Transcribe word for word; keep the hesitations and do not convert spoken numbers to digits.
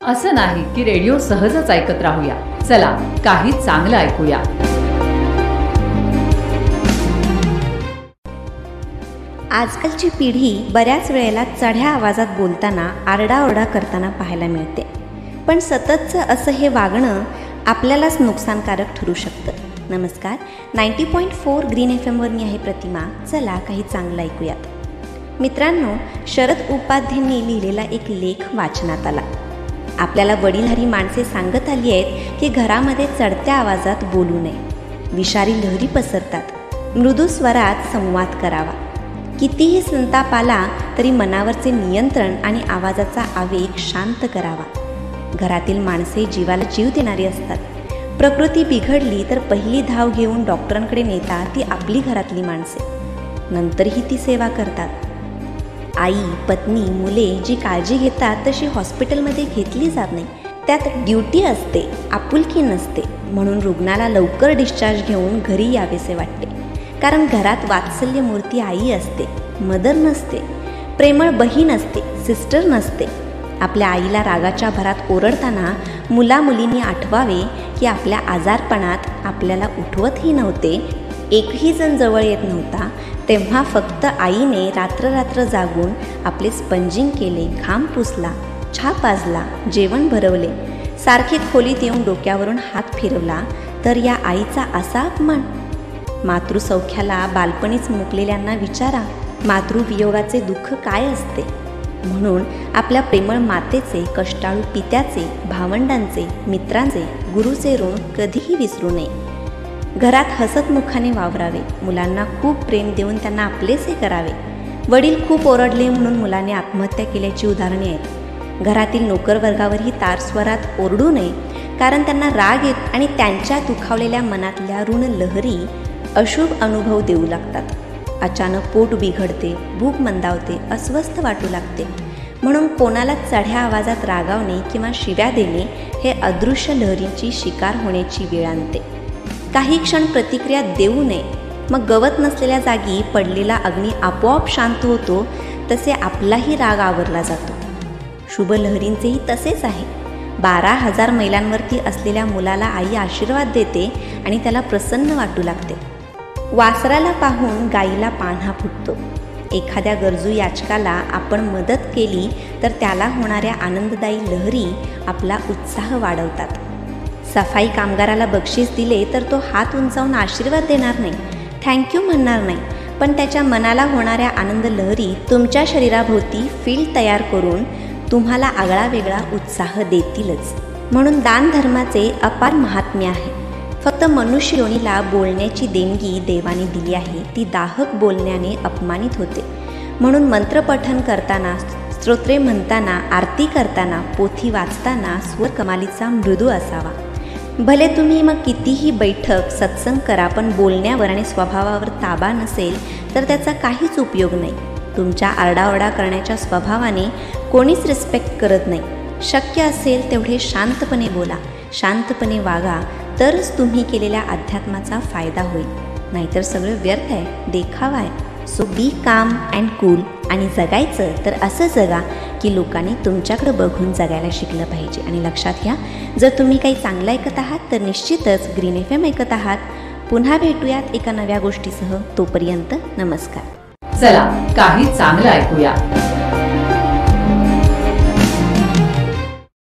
असं नाही की रेडिओ सहजच ऐकत राहूया. चला काही चांगलं ऐकूया. आजकालची पिढी बऱ्याच वेळेला चढ्या आवाजात बोलताना आरडाओरडा करताना पाहायला मिळते. पण सततचं असं हे वागणं आपल्यालाच नुकसानकारक ठरू शकतं. नमस्कार, ninety point four green F एमवर मी आहे प्रतिमा. चला काही चांगलं ऐकूयात. मित्रांनो, शरद उपाध्यांनी लिहिलेला एक लेख वाचनात आला. आपल्याला वडीलधारी माणसे सांगत आली आहेत की घरामध्ये चढत्या आवाजात बोलू नये. विषारी लहरी पसरतात. मृदू स्वरात संवाद करावा. कितीही संताप आला तरी मनावरचे नियंत्रण आणि आवाजाचा आवेग शांत करावा. घरातील माणसे जीवाला जीव देणारी असतात. प्रकृती बिघडली तर पहिली धाव घेऊन डॉक्टरांकडे नेतात ती आपली घरातली माणसे. नंतरही ती सेवा करतात. आई, पत्नी, मुले जी काळजी घेतात तशी हॉस्पिटलमध्ये घेतली जात नाही. त्यात ड्युटी असते, आपुलकी नसते. म्हणून रुग्णाला लवकर डिस्चार्ज घेऊन घरी यावेसे वाटते. कारण घरात वात्सल्य मूर्ती आई असते, मदर नसते. प्रेमळ बहीण असते, सिस्टर नसते. आपल्या आईला रागाच्या भरात ओरडताना मुलामुलींनी आठवावे की आपल्या आजारपणात आपल्याला उठवतही नव्हते, एकही जण जवळ येत नव्हता. तेव्हा फक्त आईने रात्र रात्र जागून आपले स्पंजिंग केले, घाम पुसला, चहा पाजला, जेवण भरवले, सारखे खोलीत येऊन डोक्यावरून हात फिरवला. तर या आईचा असा अपमान. मातृसौख्याला बालपणीच मुकलेल्यांना विचारा मातृवियोगाचे दुःख काय असते. म्हणून आपल्या प्रेमळ मातेचे, कष्टाळू पित्याचे, भावंडांचे, मित्रांचे, गुरुचे ऋण कधीही विसरू नये. घरात हसतमुखाने वावरावे. मुलांना खूप प्रेम देऊन त्यांना आपलेसे करावे. वडील खूप ओरडले म्हणून मुलाने आत्महत्या केल्याची उदाहरणे आहेत. घरातील नोकरवर्गावरही तारस्वरात ओरडू नये, कारण त्यांना राग येत आणि त्यांच्या दुखावलेल्या मनातल्या ऋण लहरी अशुभ अनुभव देऊ लागतात. अचानक पोट बिघडते, भूक मंदावते, अस्वस्थ वाटू लागते. म्हणून कोणाला चढ्या आवाजात रागावणे किंवा शिव्या देणे हे अदृश्य लहरींची शिकार होण्याची वेळ आणते. काही क्षण प्रतिक्रिया देऊ नये. मग गवत नसलेल्या जागी पडलेला अग्नी आपोआप शांत होतो, तसे आपलाही राग आवरला जातो. शुभ लहरींचेही तसेच आहे. बारा हजार मैलांवरती असलेल्या मुलाला आई आशीर्वाद देते आणि त्याला प्रसन्न वाटू लागते. वासराला पाहून गाईला पान्हा फुटतो. एखाद्या गरजू याचकाला आपण मदत केली तर त्याला होणाऱ्या आनंददायी लहरी आपला उत्साह वाढवतात. सफाई कामगाराला बक्षीस दिले तर तो हात उंचावून आशीर्वाद देणार नाही, थँक्यू म्हणणार नाही, पण त्याच्या मनाला होणाऱ्या आनंद लहरी तुमच्या शरीराभोवती फील्ड तयार करून तुम्हाला आगळा वेगळा उत्साह देतीलच. म्हणून दानधर्माचे अपार महात्म्य आहे. फक्त मनुष्य योनीला बोलण्याची देणगी देवाने दिली आहे, ती दाहक बोलण्याने अपमानित होते. म्हणून मंत्रपठन करताना, स्तोत्रे म्हणताना, आरती करताना, पोथी वाचताना स्वर कमालीचा मृदू असावा. भले तुम्ही मग कितीही बैठक सत्संग करा, पण बोलण्यावर आणि स्वभावावर ताबा नसेल तर त्याचा काहीच उपयोग नाही. तुमच्या आरडाओरडा करण्याच्या स्वभावाने कोणीच रिस्पेक्ट करत नाही. शक्य असेल तेवढे शांतपणे बोला, शांतपणे वागा, तरच तुम्ही केलेल्या अध्यात्माचा फायदा होईल. नाहीतर सगळं व्यर्थ आहे, देखावा आहे. सो बी काम अँड कूल. आणि जगायचं तर असं जगा की लोकांनी तुमच्याकडे बघून जगायला शिकलं पाहिजे. आणि लक्षात घ्या, जर तुम्ही काही चांगलं ऐकत आहात तर निश्चितच ग्रीन एफ एम ऐकत आहात. पुन्हा भेटूयात एका नव्या गोष्टीसह. तोपर्यंत नमस्कार. चला काही चांगलं ऐकूया.